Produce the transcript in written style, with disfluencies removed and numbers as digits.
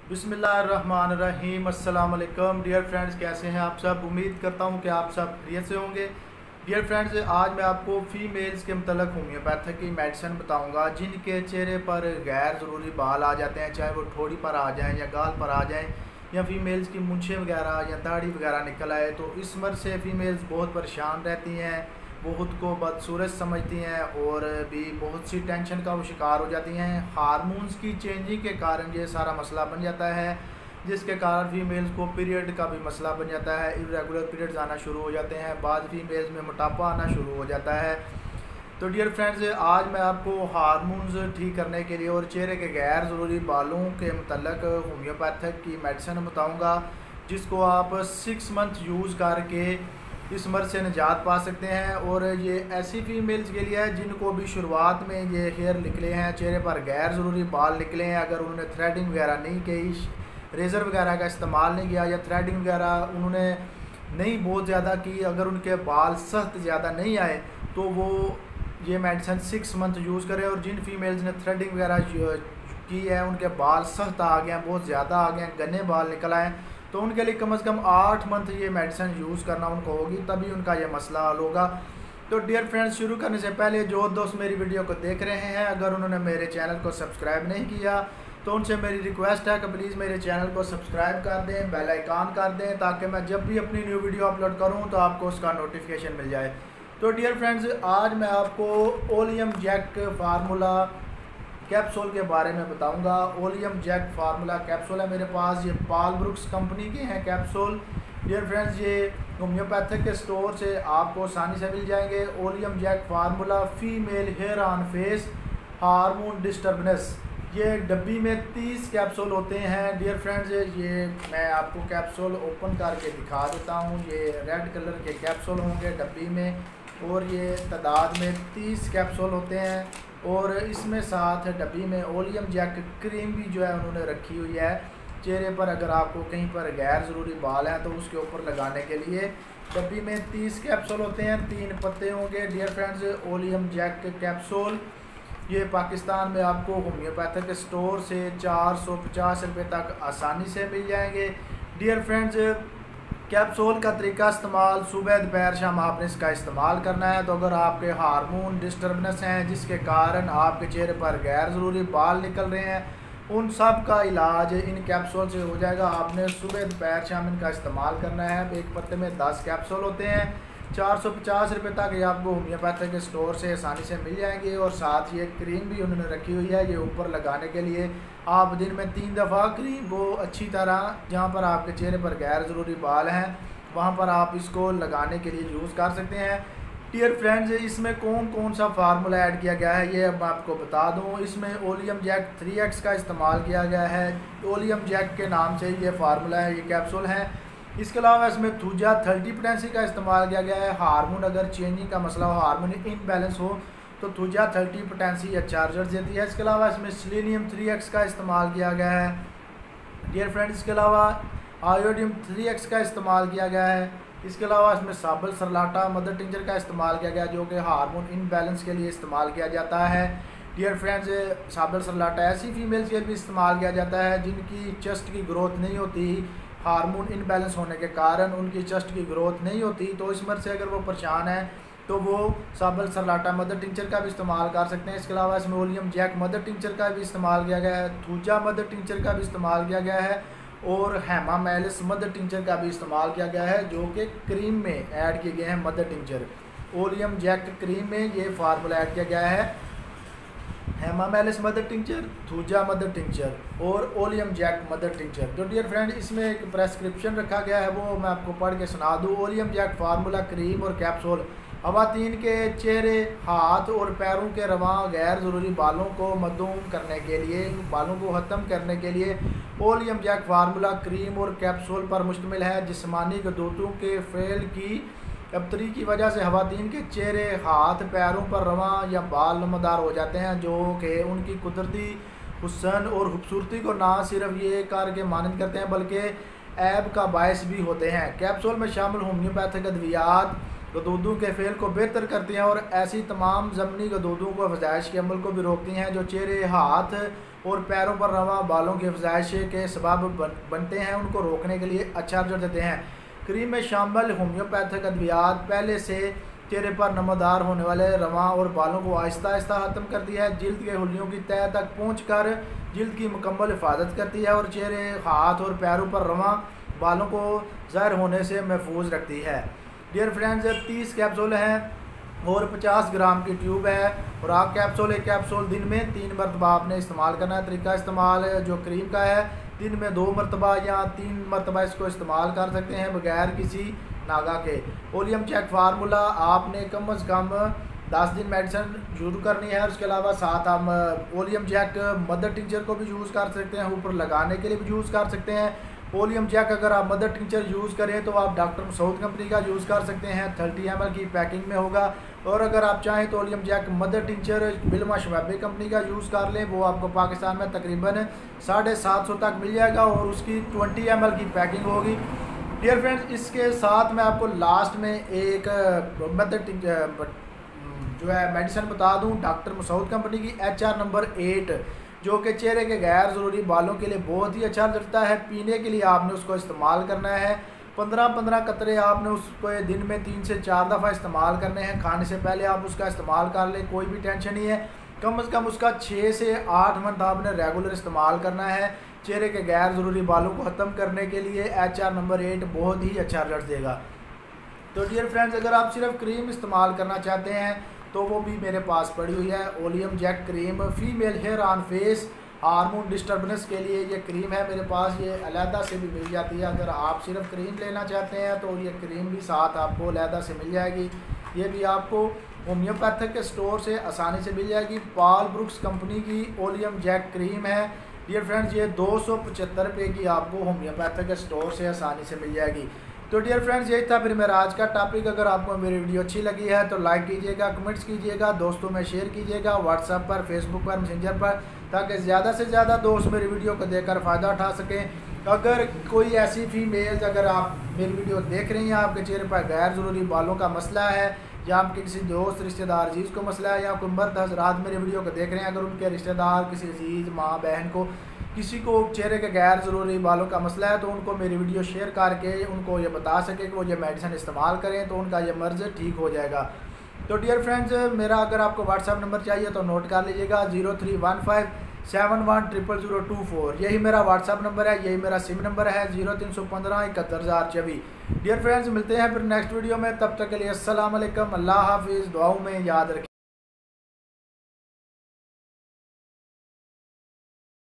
बिस्मिल्लाहिर्रहमानिर्रहीम। अस्सलाम वालेकुम डियर फ्रेंड्स, कैसे हैं आप सब। उम्मीद करता हूं कि आप सब खैरियत से होंगे। डियर फ्रेंड्स, आज मैं आपको फ़ीमेल्स के मतलब होम्योपैथिक की मेडिसिन बताऊंगा जिनके चेहरे पर गैर ज़रूरी बाल आ जाते हैं, चाहे वो ठोड़ी पर आ जाएं या गाल पर आ जाएं या फ़ीमेल्स की मूंछें वगैरह या दाढ़ी वगैरह निकल आए। तो इस मर्ज़ से फ़ीमेल्स बहुत परेशान रहती हैं, वो ख़ुद को बदसूरत समझती हैं और भी बहुत सी टेंशन का वो शिकार हो जाती हैं। हार्मोन्स की चेंजिंग के कारण ये सारा मसला बन जाता है, जिसके कारण फीमेल्स को पीरियड का भी मसला बन जाता है। इरेगुलर पीरियड्स आना शुरू हो जाते हैं, बाद फीमेल्स में मोटापा आना शुरू हो जाता है। तो डियर फ्रेंड्स, आज मैं आपको हार्मोन्स ठीक करने के लिए और चेहरे के गैर ज़रूरी बालों के मतलब होम्योपैथिक की मेडिसिन बताऊँगा, जिसको आप 6 मंथ यूज़ करके इस मर्ज़ से निजात पा सकते हैं। और ये ऐसी फीमेल्स के लिए है जिनको भी शुरुआत में ये हेयर निकले हैं, चेहरे पर गैर ज़रूरी बाल निकले हैं, अगर उन्होंने थ्रेडिंग वगैरह नहीं की, रेज़र वगैरह का इस्तेमाल नहीं किया या थ्रेडिंग वगैरह उन्होंने नहीं बहुत ज़्यादा की, अगर उनके बाल सख्त ज़्यादा नहीं आए तो वो ये मेडिसिन 6 मंथ यूज़ करें। और जिन फीमेल्स ने थ्रेडिंग वगैरह की है, उनके बाल सख्त आ गए हैं, बहुत ज़्यादा आ गए हैं, घने बाल निकल आए, तो उनके लिए कम से कम 8 मंथ ये मेडिसिन यूज़ करना उनको होगी, तभी उनका ये मसला हल होगा। तो डियर फ्रेंड्स, शुरू करने से पहले जो दोस्त मेरी वीडियो को देख रहे हैं, अगर उन्होंने मेरे चैनल को सब्सक्राइब नहीं किया तो उनसे मेरी रिक्वेस्ट है कि प्लीज़ मेरे चैनल को सब्सक्राइब कर दें, बेल आइकन कर दें, ताकि मैं जब भी अपनी न्यू वीडियो अपलोड करूं तो आपको उसका नोटिफिकेशन मिल जाए। तो डियर फ्रेंड्स, आज मैं आपको ओलियम जैक फार्मूला कैप्सूल के बारे में बताऊंगा। ओलियम जैक फार्मूला कैप्सूल है मेरे पास, ये पाल ब्रुक्स कंपनी के हैं कैप्सूल। डियर फ्रेंड्स, ये होम्योपैथिक के स्टोर से आपको आसानी से मिल जाएंगे। Oleum jack formula female hair on face hormone disturbance, ये डब्बी में 30 कैप्सूल होते हैं। डियर फ्रेंड्स, ये मैं आपको कैप्सूल ओपन करके दिखा देता हूँ। ये रेड कलर के कैप्सूल होंगे डब्बी में और ये तादाद में 30 कैप्सूल होते हैं। और इसमें साथ डब्बी में ओलियम जैक क्रीम भी जो है उन्होंने रखी हुई है चेहरे पर, अगर आपको कहीं पर गैर ज़रूरी बाल हैं तो उसके ऊपर लगाने के लिए। डब्बी में 30 कैप्सूल होते हैं, 3 पत्ते होंगे। Dear friends, oleum jack capsule ये पाकिस्तान में आपको होम्योपैथिक स्टोर से 450 रुपये तक आसानी से मिल जाएंगे। डियर फ्रेंड्स, कैप्सूल का तरीका इस्तेमाल सुबह दोपहर शाम आपने इसका इस्तेमाल करना है। तो अगर आपके हार्मोन डिस्टर्बनेस हैं जिसके कारण आपके चेहरे पर गैर ज़रूरी बाल निकल रहे हैं, उन सब का इलाज इन कैप्सूल से हो जाएगा। आपने सुबह दोपहर शाम इनका इस्तेमाल करना है। एक पत्ते में 10 कैप्सूल होते हैं, 450 रुपये तक ये आपको होम्योपैथिक स्टोर से आसानी से मिल जाएंगे। और साथ ये क्रीम भी उन्होंने रखी हुई है, ये ऊपर लगाने के लिए आप दिन में 3 दफ़ा क्रीम वो अच्छी तरह जहाँ पर आपके चेहरे पर गैर ज़रूरी बाल हैं वहाँ पर आप इसको लगाने के लिए यूज़ कर सकते हैं। डियर फ्रेंड्स, इसमें कौन कौन सा फार्मूला ऐड किया गया है ये अब मैं आपको बता दूँ। इसमें ओलियम जैक 3X का इस्तेमाल किया गया है, ओलियम जैक के नाम से ये फार्मूला है, ये कैप्सूल हैं। इसके अलावा इसमें थूजा 30 पोटेंसी का इस्तेमाल किया गया है। हार्मोन अगर चेंजिंग का मसला हो, हार्मोन इनबैलेंस हो तो थूजा 30 पोटेंसी अच्छा रिजल्ट देती है। इसके अलावा इसमें सेलेनियम 3X का इस्तेमाल किया गया है। डियर फ्रेंड्स, इसके अलावा आयोडीन 3X का इस्तेमाल किया गया है। इसके अलावा इसमें साबल सरलाटा मदर टिंचर का इस्तेमाल किया गया, जो कि हार्मोन इनबैलेंस के लिए इस्तेमाल किया जाता है। डियर फ्रेंड्स, साबल सरलाटा ऐसी फीमेल्स के लिए भी इस्तेमाल किया जाता है जिनकी चेस्ट की ग्रोथ नहीं होती, हार्मोन इनबैलेंस होने के कारण उनकी चेस्ट की ग्रोथ नहीं होती। तो इस मर्ज़ से अगर वो परेशान है तो वो साबल सरलाटा मदर टिंचर का भी इस्तेमाल कर सकते हैं। इसके अलावा इसमें ओलियम जैक मदर टिंचर का भी इस्तेमाल किया गया है, थूजा मदर टिंचर का भी इस्तेमाल किया गया है और हेमामेलिस मदर टिंचर का भी इस्तेमाल किया गया है, जो कि क्रीम में ऐड किए गए हैं। Mother tincture oleum jack cream में ये फार्मूला ऐड किया गया है, hamamelis mother tincture, thuja mother tincture और ओलियम जैक मदर टिंचर। तो डियर फ्रेंड, इसमें एक प्रेस्क्रिप्शन रखा गया है, वो मैं आपको पढ़ के सुना दूँ। ओलियम जैक फार्मूला क्रीम और कैप्सूल ख़वातीन के चेहरे, हाथ और पैरों के रवां गैर ज़रूरी बालों को मद्दूम करने के लिए, बालों को ख़त्म करने के लिए ओलियम जैक फार्मूला क्रीम और कैप्सूल पर मुश्तमिल है। जिस्मानी गदूतों के फेल की अबतरी की वजह से ख़वातीन के चेहरे, हाथ, पैरों पर रवां या बाल नमदार हो जाते हैं, जो कि उनकी कुदरती हुस्न और खूबसूरती को ना सिर्फ ये करके मानद करते हैं बल्कि ऐब का बायस भी होते हैं। कैप्सूल में शामिल होम्योपैथिक अद्वियात गदूदों के फेल को बेहतर करती हैं और ऐसी तमाम ज़मनी गदूदों को अफजाइश के अमल को भी रोकती हैं जो चेहरे, हाथ और पैरों पर रवा बालों की अफजाइश के सबब बनते हैं, उनको रोकने के लिए अच्छा रिजल्ट देते हैं। क्रीम में शामिल होम्योपैथिक अद्वियात पहले से चेहरे पर नमदार होने वाले रवां और बालों को आहिस्ता आहिस्ता ख़त्म करती है, जिल्द के हुल्लियों की तह तक पहुंचकर जिल्द की मुकम्मल हिफाजत करती है और चेहरे, हाथ और पैरों पर रवां बालों को ज़ाहिर होने से महफूज रखती है। डियर फ्रेंड्स, 30 कैप्सूल हैं और 50 ग्राम की ट्यूब है और आप एक कैप्सूल दिन में 3 मरतबा आपने इस्तेमाल करना है। तरीका इस्तेमाल जो क्रीम का है, दिन में 2 मरतबा या 3 मरतबा इसको इस्तेमाल कर सकते हैं बगैर किसी नागा के। ओलियम चेक फार्मूला आपने कम अज़ कम 10 दिन मेडिसिन यूज़ करनी है। उसके अलावा साथ हम ओलियम जैक मदर टिंचर को भी यूज़ कर सकते हैं, ऊपर लगाने के लिए भी यूज़ कर सकते हैं। ओलियम जैक अगर आप मदर टिंचर यूज़ करें तो आप डॉक्टर मसूद कंपनी का यूज़ कर सकते हैं, 30 ml की पैकिंग में होगा। और अगर आप चाहें तो ओलियम जैक मदर टिंचर बिल्मा शवाबी कंपनी का यूज़ कर लें, वो आपको पाकिस्तान में तकरीबन 750 तक मिल जाएगा और उसकी 20 ml की पैकिंग होगी। डियर फ्रेंड्स, इसके साथ मैं आपको लास्ट में एक मदर जो है मेडिसिन बता दूं, डॉक्टर मसूद कंपनी की HR नंबर 8, जो कि चेहरे के गैर ज़रूरी बालों के लिए बहुत ही अच्छा लगता है। पीने के लिए आपने उसको इस्तेमाल करना है, 15-15 कतरे आपने उसको दिन में 3 से 4 दफ़ा इस्तेमाल करने हैं। खाने से पहले आप उसका इस्तेमाल कर लें, कोई भी टेंशन नहीं है। कम से कम उसका 6 से 8 मंथ आपने रेगुलर इस्तेमाल करना है चेहरे के गैर ज़रूरी बालों को ख़त्म करने के लिए। HR नंबर 8 बहुत ही अच्छा रिजल्ट देगा। तो डियर फ्रेंड्स, अगर आप सिर्फ क्रीम इस्तेमाल करना चाहते हैं तो वो भी मेरे पास पड़ी हुई है। Oleum jack cream female hair on face hormone disturbance के लिए ये क्रीम है मेरे पास, ये अलहदा से भी मिल जाती है। अगर आप सिर्फ क्रीम लेना चाहते हैं तो ये क्रीम भी साथ आपको अलहदा से मिल जाएगी। ये भी आपको होम्योपैथिक के स्टोर से आसानी से मिल जाएगी। पॉल ब्रुक्स कंपनी की ओलियम जैक क्रीम है। डियर फ्रेंड्स, ये 275 रुपये की आपको होम्योपैथिक के स्टोर से आसानी से मिल जाएगी। तो डियर फ्रेंड्स, यही था फिर मेरा आज का टॉपिक। अगर आपको मेरी वीडियो अच्छी लगी है तो लाइक कीजिएगा, कमेंट्स कीजिएगा, दोस्तों में शेयर कीजिएगा, व्हाट्सएप पर, फेसबुक पर, मैसेंजर पर, ताकि ज़्यादा से ज़्यादा दोस्त मेरी वीडियो को देखकर फ़ायदा उठा सकें। अगर कोई ऐसी फीमेल्स, अगर आप मेरी वीडियो देख रही हैं, आपके चेहरे पर गैर ज़रूरी बालों का मसला है या आपके किसी दोस्त, रिश्तेदार, अजीज़ को मसला है, या कोई मर्द हज़रात मेरे वीडियो को देख रहे हैं, अगर उनके रिश्तेदार, किसी अजीज़, माँ, बहन को, किसी को चेहरे के गैर ज़रूरी बालों का मसला है, तो उनको मेरी वीडियो शेयर करके उनको ये बता सके कि वो ये मेडिसिन इस्तेमाल करें तो उनका ये मर्ज़ ठीक हो जाएगा। तो डियर फ्रेंड्स, मेरा अगर आपको व्हाट्सएप नंबर चाहिए तो नोट कर लीजिएगा, 0315710024। यही मेरा व्हाट्सएप नंबर है, यही मेरा सिम नंबर है, 0315 71024। डियर फ्रेंड्स, मिलते हैं फिर नेक्स्ट वीडियो में। तब तक के लिए अस्सलाम वालेकुम, अल्लाह हाफिज़, दुआओं में याद रखें।